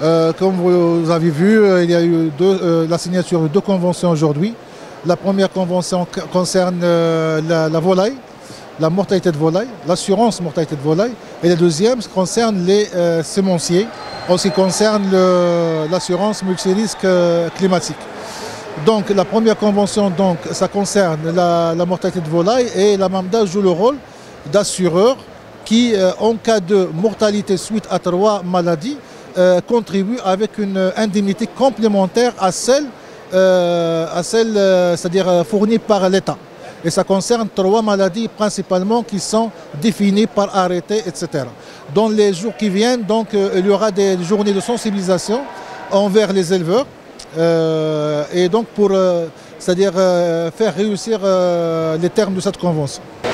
Comme vous avez vu, il y a eu la signature de deux conventions aujourd'hui. La première convention concerne la volaille, la mortalité de volaille, l'assurance mortalité de volaille. Et la deuxième concerne les semenciers, en ce qui concerne l'assurance multirisque climatique. Donc la première convention, donc, ça concerne la mortalité de volaille, et la MAMDA joue le rôle d'assureur qui, en cas de mortalité suite à 3 maladies, contribue avec une indemnité complémentaire à celle c'est-à-dire fournie par l'État. Et ça concerne 3 maladies principalement qui sont définies par arrêté, etc. Dans les jours qui viennent, donc, il y aura des journées de sensibilisation envers les éleveurs, et donc pour c'est-à-dire faire réussir les termes de cette convention.